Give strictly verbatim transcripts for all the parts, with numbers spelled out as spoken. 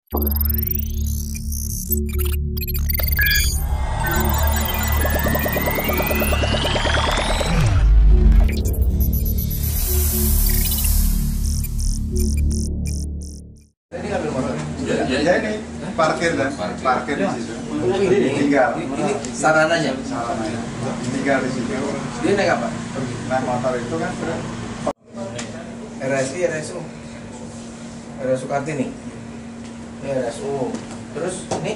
Ini ngambil motor. Ya, ya ini parkir dan parkir di situ. Tinggal. Ini sarananya. Sarananya. Tinggal di situ. Dia naik apa? Naik motor itu kan sudah. R S I, R S U. R S U Kartini. Ini R S U. Terus ini?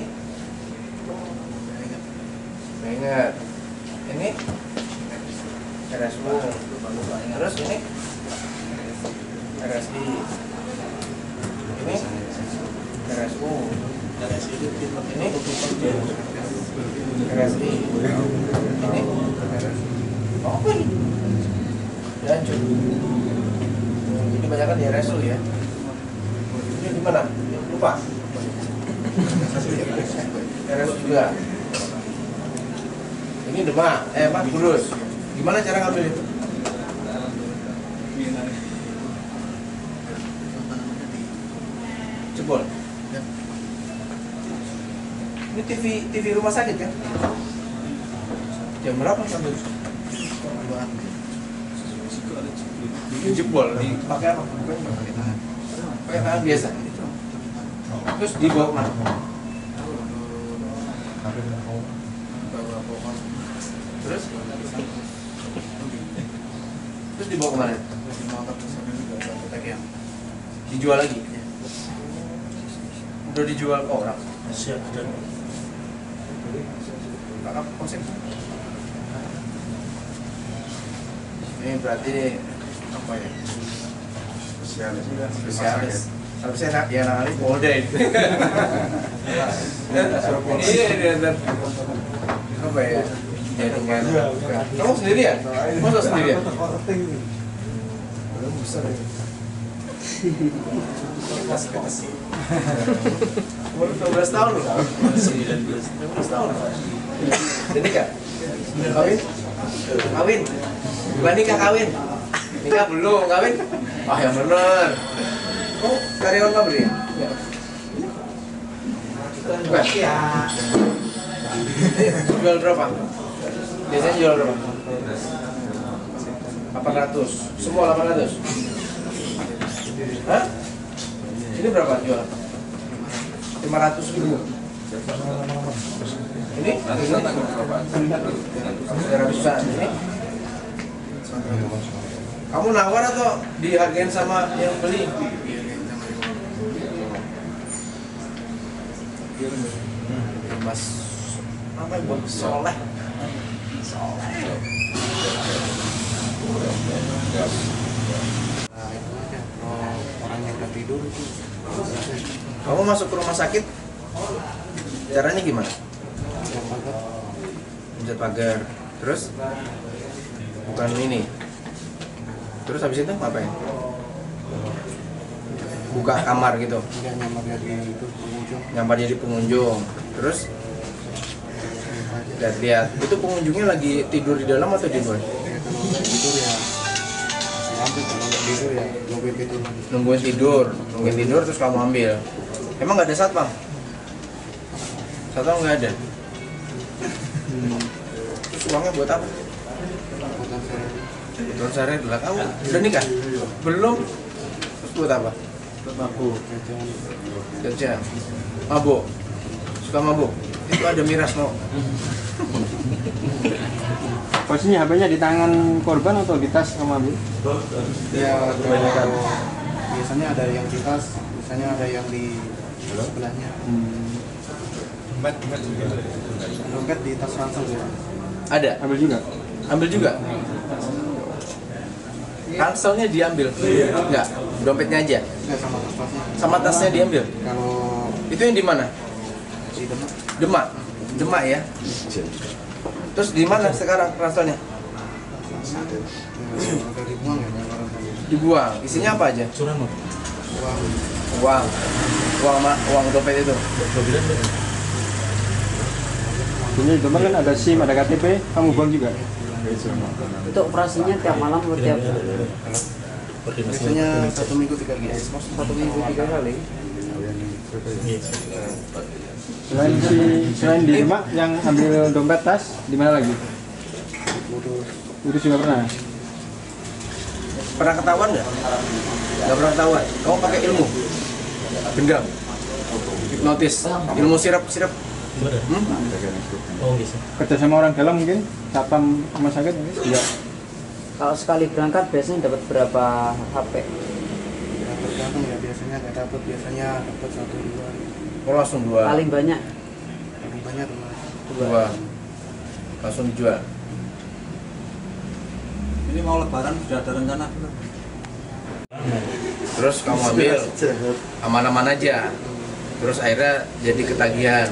Ingat. Ini? R S U. Terus ini? R S I. Ini? R S U. Ini? R S I. Ini? Oh, apa ini? Lanjut. Ini banyak kan di R S U ya? Ini di mana? Lupa. R S U juga. Ini Demak, eh Pak Kudus. Gimana cara ngambil itu? Jebol. Ini T V T V rumah sakit kan? Jam berapa ngambil? Ini jebol, dipakai apa? Pakai tangan. Pakai tangan biasa. Terus dibawa kemana? Terus? Terus dibawa kemana? Dijual lagi? Udah dijual ke orang? Siap, sudah. Kakak konsep. Ini berarti apa ya? Spesialis. Spesialis. Harusnya enak ya nangani Polda ini. Iya, iya, dan apa ya? Jaringan. Kamu sendirian? Masa sendirian? Belum besar ya. Umur dua belas tahun loh. sembilan belas tahun. Jadi nikah? Kawin? Kawin? Bukan nikah, kawin. Nikah belum, kawin? Ah, yang bener. Oh, karyawan pabrik? Ya. Bukan? Jual berapa? Biasanya jual berapa? delapan ratus. Semua delapan ratus? Hah? Ini berapa jual? lima ratus ribu. Ini? Ratusan. Ini? Kamu nawar atau dihargain sama yang beli? Mas, apa yang buat soleh? Soleh. Orang yang udah tidur itu. Kamu masuk ke rumah sakit, caranya gimana? Pencet pagar. Terus? Bukan ini. Terus habis itu ngapain? Buka kamar gitu. Dia nyamar jadi itu pengunjung. Nyamar jadi pengunjung. Terus? Lihat-lihat. Itu pengunjungnya lagi tidur di dalam atau di luar? Kalau nggak tidur ya ambil, kalau nggak tidur ya nungguin tidur lagi. Nungguin tidur, nungguin tidur terus kamu ambil. Emang nggak ada satpam? Satpam nggak ada. Hmm. Terus uangnya buat apa? Bukan saya. Betul saya adalah kamu udah nikah? Belum? Terus buat apa? Mabuk. Jajan. Mabuk. Suka mabuk? Itu ada miras no. Posisinya H P-nya di tangan korban atau di tas sama Bu? Ya, kalau biasanya ada yang di tas, biasanya ada yang di sebelahnya. Hmm. Dompet di tas ransel ya. Ada? Ambil juga? Ambil juga? Ranselnya diambil? Enggak, dompetnya aja? Enggak, sama tas-tasnya. Sama tasnya diambil? Kalau Itu yang di mana? di Demak. Demak? Demak ya? Terus di mana sekarang ranselnya? Udah dibuang ya. Dibuang. Isinya apa aja? Uang. Uang. Uang ma uang dompet itu. Ini di Demak kan ada SIM, ada K T P, kamu buang juga? Itu operasinya tiap malam atau tiap Biasanya satu minggu tiga kali. Satu minggu tiga kali. Selain si selain di rumah yang ambil dompet tas, di mana lagi? Itu juga pernah. Pernah ketahuan nggak? Nggak pernah ketahuan. Kamu pakai ilmu? Gendam? Hipnotis? Ilmu sirap-sirap? Hmm? Kerja sama orang dalam mungkin, satpam rumah sakit mungkin? Iya. Kalau sekali berangkat biasanya dapat berapa H P? Ya, tergantung ya, biasanya nggak dapat, biasanya dapat satu dua. Oh, langsung dua. Paling banyak Paling banyak dua. Dua. Langsung dijual. Ini mau lebaran sudah ada rencana belum? Terus kamu ambil aman-aman aja. Terus akhirnya jadi ketagihan.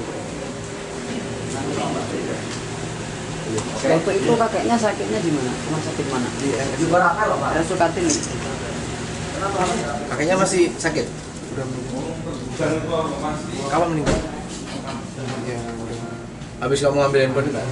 waktu itu kakeknya sakitnya di mana? Rumah sakit mana? Di R S U Kartini. Kakeknya masih sakit? Udah meninggal. Kapan meninggal? Ya, udah. Habis kamu ambil handphone enggak?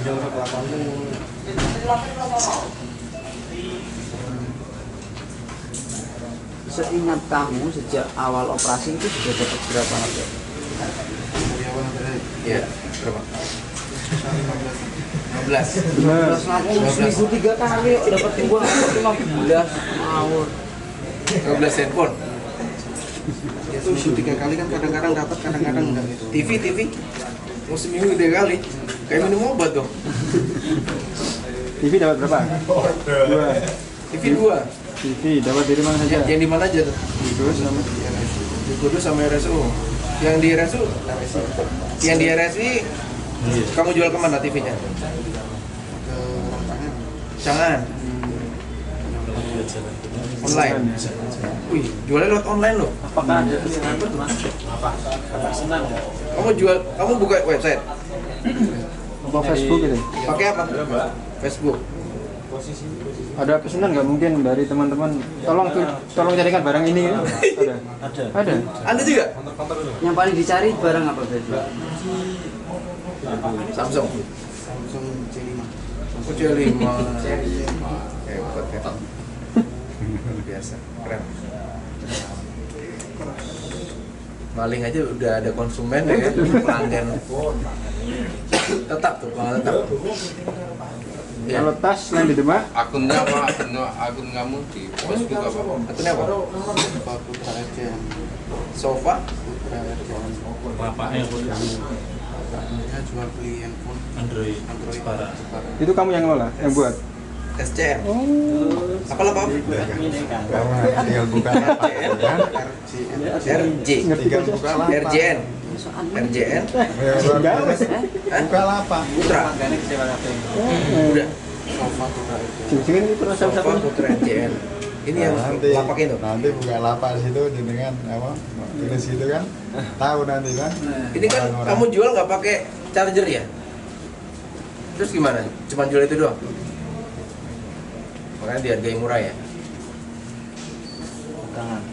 Seingat kamu sejak awal operasi itu sudah dapat berapa H P? Dari awal sampai Iya, berapa? lima belas. lima belas. Terus aku seminggu tiga kali dapat uang lima belas ngawur. lima belas handphone. Ya seminggu tiga kali kan kadang-kadang dapat, kadang-kadang enggak gitu. T V, T V. Mau seminggu tiga kali. Kayak minum obat dong. T V dapat berapa? Dua. T V dua. T V dapat dari mana saja? Yang, yang di mana aja tuh? Terus sama Di Kudus sama R S U. Yang di R S U? Yang di R S U kamu jual kemana T V-nya? Ke orang tangan. Jangan. Online. Wih, jualnya lewat online loh. Apakah ada pesanan mas? Apa? Agak senang ya? Kamu jual, kamu buka website. apa Facebook gitu? Pakai apa? Facebook. Ada pesanan nggak mungkin dari teman-teman? Tolong tuh, tolong carikan barang ini. Ya? Ada. Ada. Ada. Anda juga? Yang paling dicari barang apa biasanya? Samsung. Samsung C lima. Samsung C lima. Hebat ya. Biasa, keren. Maling aja udah ada konsumen ya kan, pelanggan. Tetap tuh, pelanggan tetap. Ya. Kalau tas selain di Demak, Akunnya apa? Akun, akun kamu di Facebook apa? Akunnya apa? Pak Putra R C M. Sofa, Putra R C M. Bapaknya Dia jual beli handphone Android. Android Para. Jepara. itu kamu yang ngelola, yang buat. S C M. Apa lah Pak? Tinggal buka lapak ya kan? R C M. R J, Ngerti Tinggal aja. buka lapak. R J N, R J N, Buka lapak. Putra. Udah. Sofa Putra R C M. Jangan-jangan itu rasa Sofa satu. Putra R J N. Ini yang nanti, lapak itu. nanti buka lapak situ dengan apa? Tulis itu kan? Tahu nanti kan? Ini kan Orang-orang. kamu jual nggak pakai charger ya? Terus gimana? Cuma jual itu doang? Makanya dihargai murah ya. Tangan.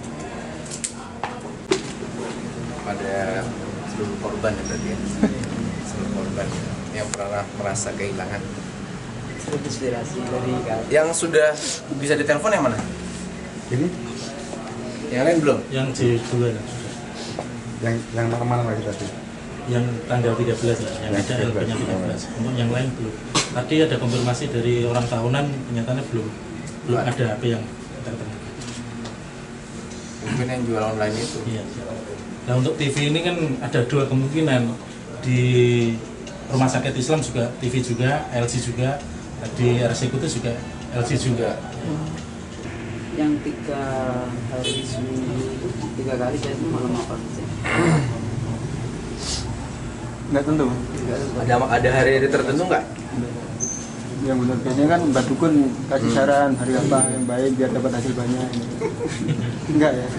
Pada seluruh korban ya berarti ya. Seluruh korban yang pernah merasa kehilangan. Inspirasi dari kakek. Yang sudah bisa ditelepon yang mana? Ini Yang lain belum? Yang J dua lah sudah. yang yang mana lagi tadi? Yang tanggal tiga belas lah, yang Yang ada tiga L belas. P-nya tiga belas. Untuk yang lain belum. Tadi ada konfirmasi dari orang tahunan, kenyataannya belum belum ada H P yang kita ketemu. Mungkin yang jual online itu. Iya. Nah untuk T V ini kan ada dua kemungkinan, di rumah sakit Islam juga T V juga, L G juga, di R S I Kudus juga L G juga. Yang tiga hari seminggu itu tiga kali saya itu malam apa sih? Nggak tentu. Ada ada hari-hari tertentu nggak? Yang benar biasanya kan Mbak Dukun kasih saran hari apa yang baik biar dapat hasil banyak. Enggak ya?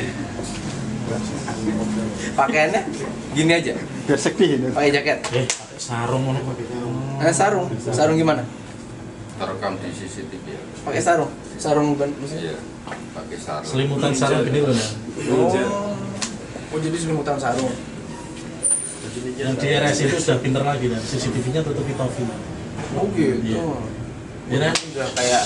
Pakaiannya gini aja. Biar sedih itu. Pakai jaket. Eh, pakai sarung mana kok? Eh, sarung. Sarung gimana? Terekam di C C T V ya. Pakai sarung. Sarung ban. Iya, pakai sarung. Selimutan sarung gini loh. Nah. Oh. Oh jadi selimutan sarung. Yang di R S I itu sudah pinter lagi dan C C T V-nya tutupi topi. Oh gitu. Iya. Ya kan? Udah kayak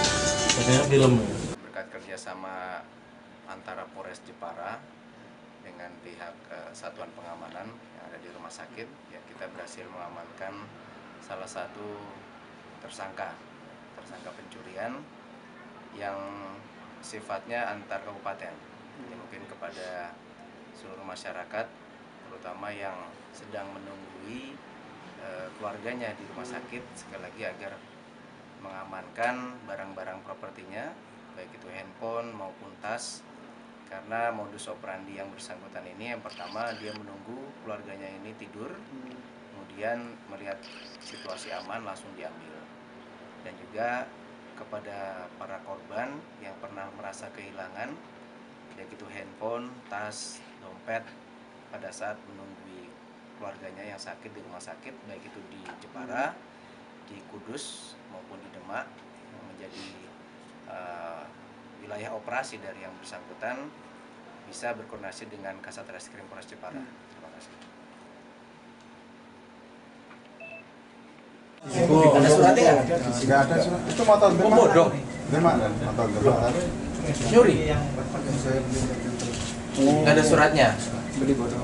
Kayak film. berkat kerjasama antara Polres Jepara dengan dengan pihak uh, satuan pengamanan yang ada di rumah sakit, ya kita berhasil mengamankan salah satu tersangka tersangka pencurian yang sifatnya antar kabupaten. Ini mungkin kepada seluruh masyarakat, terutama yang sedang menunggui uh, keluarganya di rumah sakit, sekali lagi agar mengamankan barang-barang propertinya, baik itu handphone maupun tas. Karena modus operandi yang bersangkutan ini, yang pertama dia menunggu keluarganya ini tidur, kemudian melihat situasi aman langsung diambil. Dan juga kepada para korban yang pernah merasa kehilangan, baik itu handphone, tas, dompet, pada saat menunggu keluarganya yang sakit di rumah sakit, baik itu di Jepara, di Kudus maupun di Demak, yang menjadi uh, wilayah operasi dari yang bersangkutan, bisa berkoordinasi dengan Kasat Reskrim Polres Jepara. Terima kasih. Oh, ada suratnya nggak? Nggak ada surat. Itu motor Oh, bodong. Dari mana? Motor dari Nyuri? Nggak ada suratnya? Beli bodong.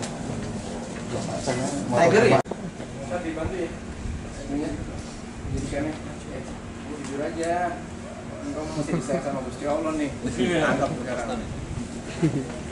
Tiger ya? Bisa dibantu ya? Ininya, jadikannya. Eh, kamu jujur aja. Engkau masih disayang sama Gusti Allah nih. Tangkap sekarang.